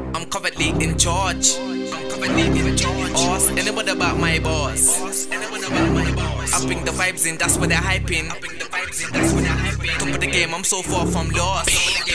I'm currently in charge. Ask anyone about my boss. I bring the vibes in, that's what they're hyping. Top of the game, I'm so far from lost.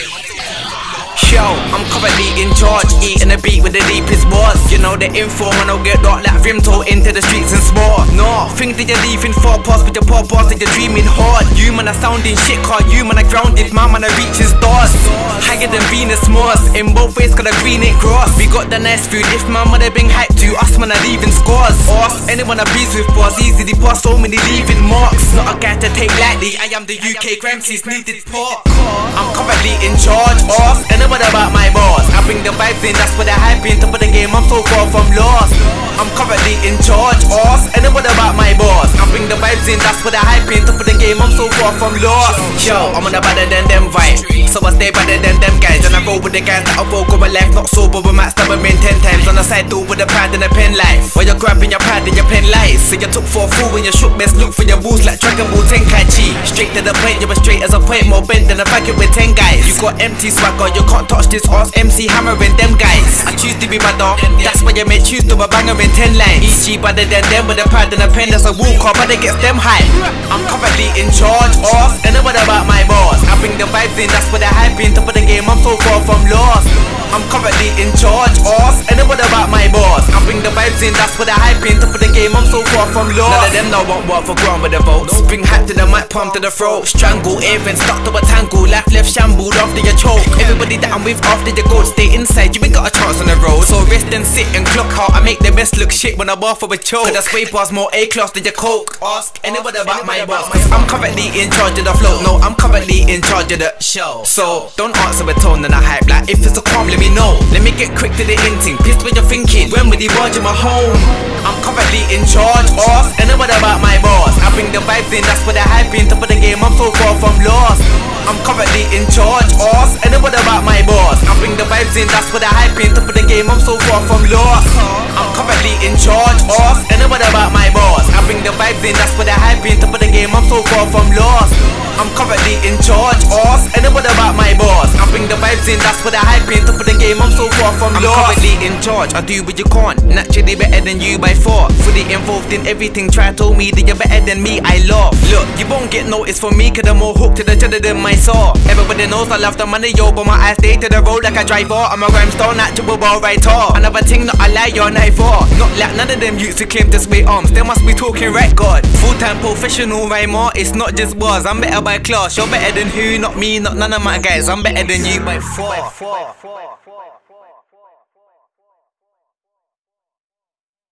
Yo, I'm currently in charge, eating a beat with the deepest bars. You know the info, man, I'll get dark like Vimto into the streets and sport. No, things that you're leaving far past with your pop bars that you're dreaming hard. You man are sounding shit, car you man are grounded, my man are reaching stars. Higher than Venus Mars, in both ways got a green it cross. We got the nice food, if my mother bring hype to us, man are leaving scores. Ask anyone I breeze with bars, easily pass so many leaving marks. Not a guy to take lightly, I am the UK Gramsci's needed part. I'm currently in charge, ask anyone about my boss. I bring the vibes in, that's what they're hyping. Top of the game, I'm so far from lost. I'm currently in charge, ask anyone about my boss. I bring the vibes in, that's what they're hyping. Top of the game, I'm so far from lost. Yo, I'm on a better than them vibe, so I stay better than them guys. And I roll with the guys that are vocal with life, not sober, but might stab them in 10 times. On the side door with a pad and a pen life, while you're grabbing your pad and your pen lights. So you took for a fool when you shook, best look for your moves like Dragon Ball Tenkaichi. Straight to the point, you're as straight as a point, more bent than a packet with 10 guys. You got empty swagger, you can't touch this ass MC hammering them guys. I choose to be better, that's why you may choose to a banger in 10 lines. EG better than them with a pad and a pen, that's a wall car, but it gets them hype. I'm currently in charge, ask anyone about my boss. I bring the vibes in, that's what they're hyping. Top of the game, I'm so far from lost. I'm currently in charge, ask anyone about my boss. I bring the vibes in, that's what they're hyping. Top of the game, I'm so far from lost. None of them know won't work for ground with the votes. Bring hype to the mic, pump to the throat. Strangle, even stuck to a tangle. Life left shambled after your choke. Everybody that I'm with after your goal, stay inside, you ain't got a chance on the road. So rest and sit and clock out. I make the best look shit when I bar for a choke. Cause the spray bars more A-class than your coke. Ask anyone about my boss. I'm currently in charge of the flow. No, I'm currently in charge of the show. So don't answer with tone and a hype. Like if it's a calm, let me know. Let me get quick to the hinting. Pissed when you're thinking, when will he barge in my home? I'm currently in charge, ask anyone about my boss. I bring the vibes in, that's what they're hyping. Top of the game, I'm so far from lost. I'm currently in charge, ask anyone about my boss. I bring the vibes in, that's what they're hyping. Top of the game, I'm so far from lost. I'm currently in charge, ask anyone about my boss. I bring the vibes in, that's what they're hyping. Top of the game, I'm so far from lost. I'm currently in charge, ask anyone about my boss. I bring the vibes in, that's what they're hyping. Top of the game, I'm so far from lost. I'm currently in charge, I do what you can't. Naturally better than you by far. Fully involved in everything, try to tell me that you're better than me, I laugh. Look, you won't get noticed for me, cause I'm more hooked to the cheddar than my saw. Everybody knows I love the money, yo, but my eyes stay to the road like a driver. I'm a rhyme star, natural ball writer. Another thing that I lie, you're not for. Not like none of them youths who claim to spit arms, they must be talking right God. Full-time professional rhymer, it's not just bars. I'm better by class, you're better than who? Not me, not none of my guys. I'm better than you by far.